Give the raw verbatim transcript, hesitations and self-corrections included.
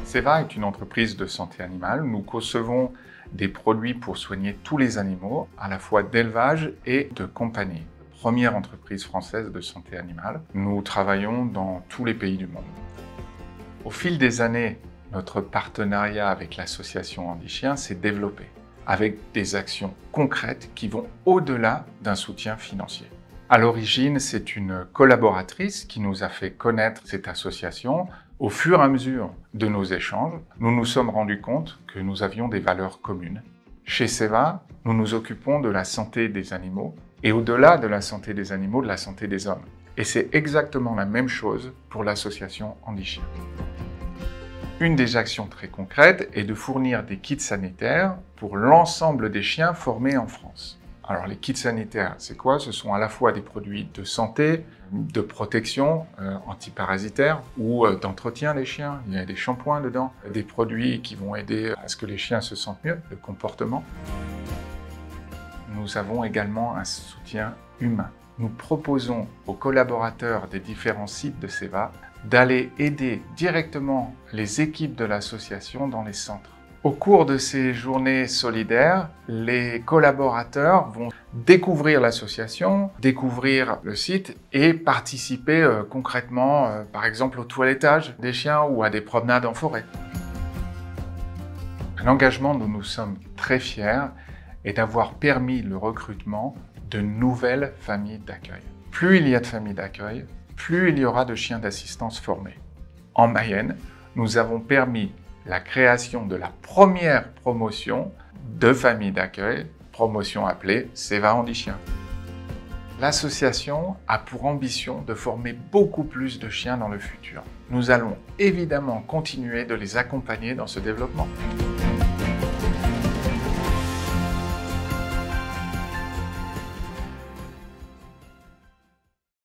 Seva est une entreprise de santé animale. Nous concevons des produits pour soigner tous les animaux, à la fois d'élevage et de compagnie. Première entreprise française de santé animale. Nous travaillons dans tous les pays du monde. Au fil des années, notre partenariat avec l'association Andy Chien s'est développé, avec des actions concrètes qui vont au-delà d'un soutien financier. À l'origine, c'est une collaboratrice qui nous a fait connaître cette association. Au fur et à mesure de nos échanges, nous nous sommes rendus compte que nous avions des valeurs communes. Chez Seva, nous nous occupons de la santé des animaux et au-delà de la santé des animaux, de la santé des hommes. Et c'est exactement la même chose pour l'association Andy Chien. Une des actions très concrètes est de fournir des kits sanitaires pour l'ensemble des chiens formés en France. Alors les kits sanitaires, c'est quoi? Ce sont à la fois des produits de santé, de protection euh, antiparasitaire ou euh, d'entretien des chiens. Il y a des shampoings dedans, des produits qui vont aider à ce que les chiens se sentent mieux, le comportement. Nous avons également un soutien humain. Nous proposons aux collaborateurs des différents sites de Seva d'aller aider directement les équipes de l'association dans les centres. Au cours de ces journées solidaires, les collaborateurs vont découvrir l'association, découvrir le site et participer euh, concrètement, euh, par exemple, au toilettage des chiens ou à des promenades en forêt. Un engagement dont nous sommes très fiers est d'avoir permis le recrutement de nouvelles familles d'accueil. Plus il y a de familles d'accueil, plus il y aura de chiens d'assistance formés. En Mayenne, nous avons permis la création de la première promotion de famille d'accueil, promotion appelée Seva Andy Chien. L'association a pour ambition de former beaucoup plus de chiens dans le futur. Nous allons évidemment continuer de les accompagner dans ce développement.